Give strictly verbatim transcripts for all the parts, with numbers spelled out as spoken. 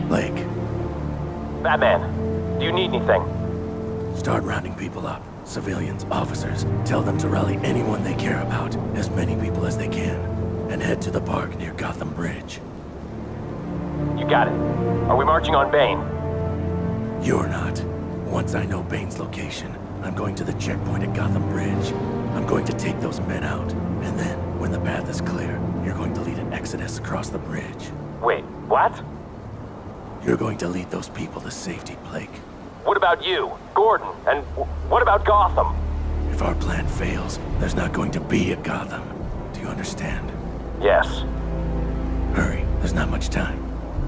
Blake. Batman, do you need anything? Start rounding people up. Civilians, officers. Tell them to rally anyone they care about. As many people as they can. And head to the park near Gotham Bridge. You got it. Are we marching on Bane? You're not. Once I know Bane's location, I'm going to the checkpoint at Gotham Bridge. I'm going to take those men out. And then, when the path is clear, you're going to lead an exodus across the bridge. Wait, what? You're going to lead those people to safety, Blake. What about you, Gordon, and what about Gotham? If our plan fails, there's not going to be a Gotham. Do you understand? Yes. Hurry, there's not much time.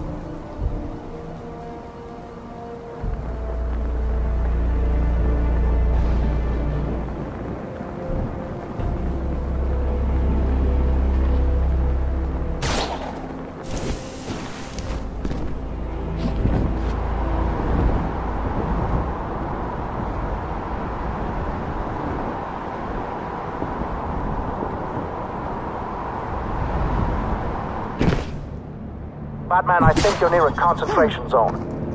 Batman, I think you're near a concentration zone.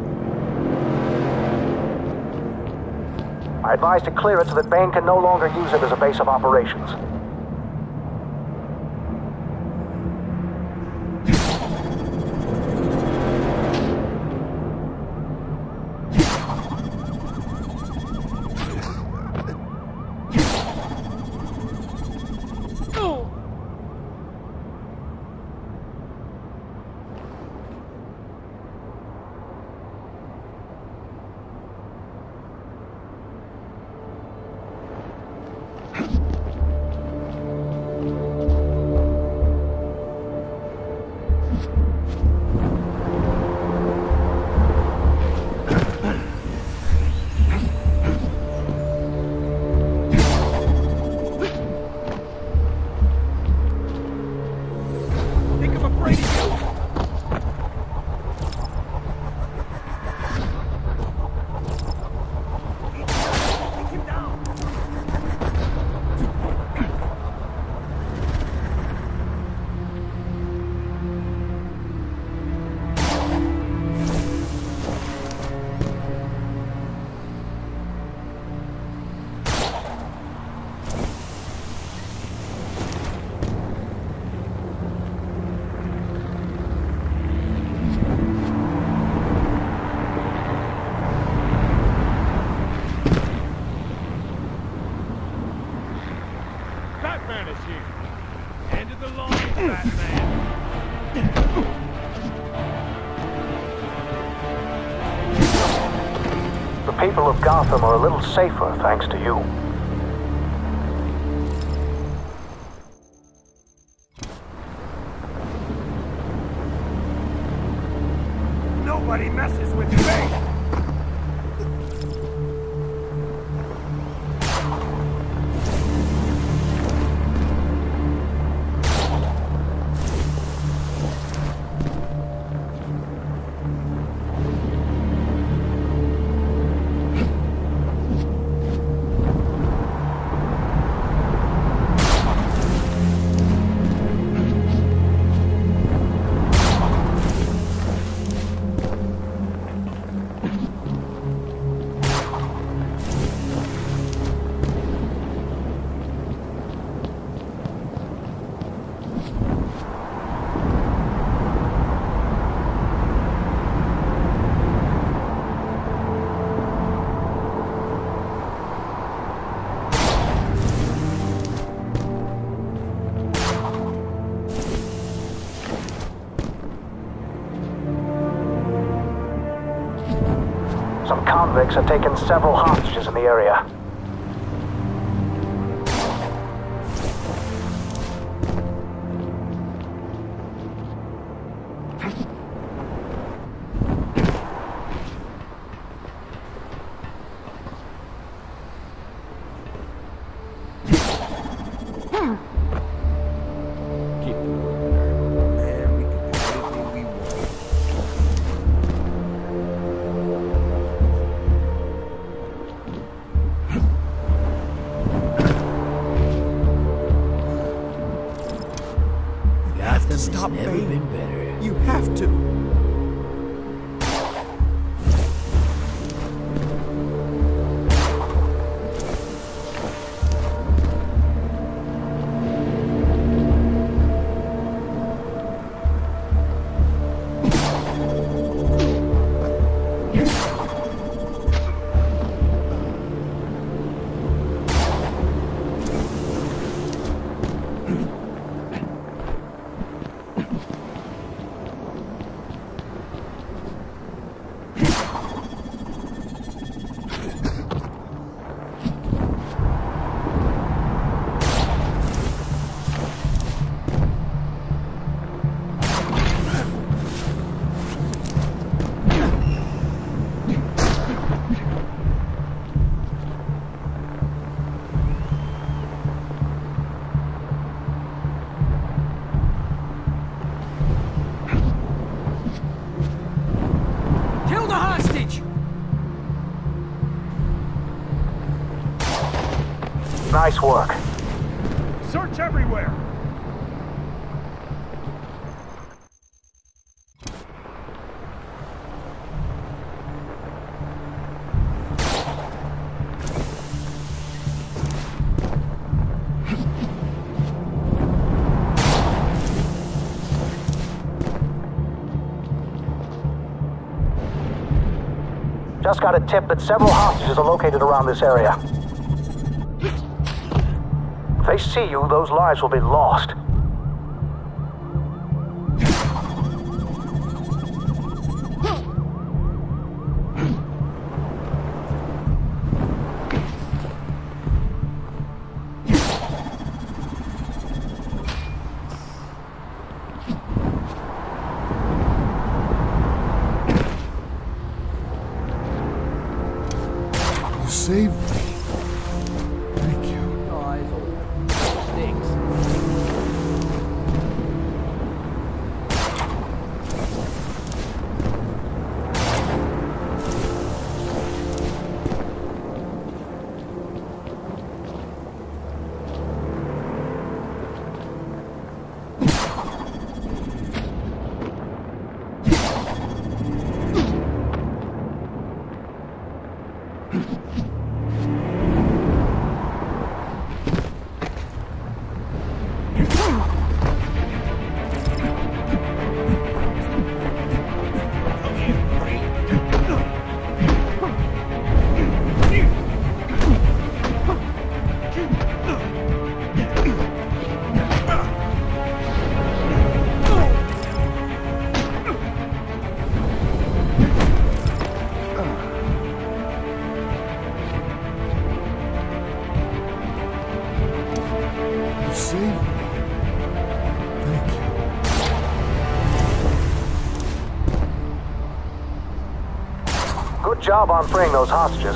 I advise to clear it so that Bane can no longer use it as a base of operations. The people of Gotham are a little safer thanks to you. Nobody messes with me! Some convicts have taken several hostages in the area. Stop, Bane. You have to. Nice work. Search everywhere! Just got a tip that several hostages are located around this area. If they see you, those lives will be lost. Saved me. Thank you. Good job on freeing those hostages.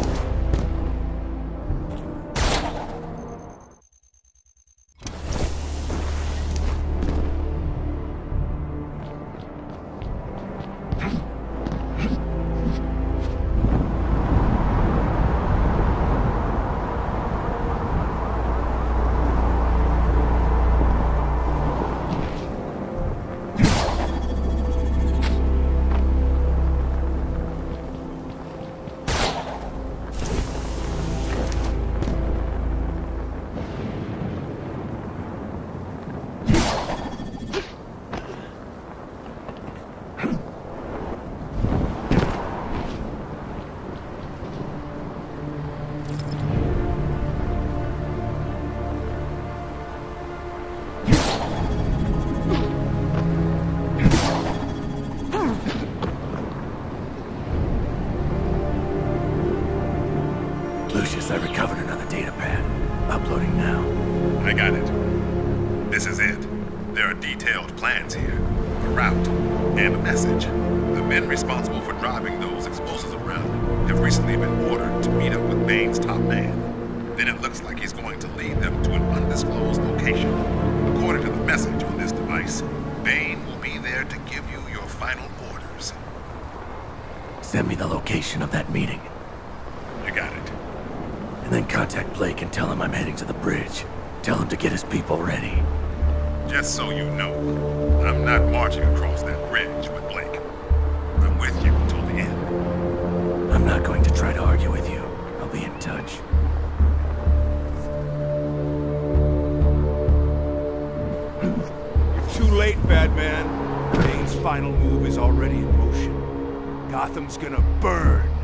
Lucius, I recovered another data pad. Uploading now. I got it. This is it. There are detailed plans here, a route, and a message. The men responsible for driving those explosives around have recently been ordered to meet up with Bane's top man. Then it looks like he's going to lead them to an undisclosed location. According to the message on this device, Bane will be there to give you your final orders. Send me the location of that meeting. You got it. And then contact Blake and tell him I'm heading to the bridge. Tell him to get his people ready. Just so you know, I'm not marching across that bridge with Blake. I'm with you until the end. I'm not going to try to argue with you. I'll be in touch. You're too late, Batman. Bane's final move is already in motion. Gotham's gonna burn.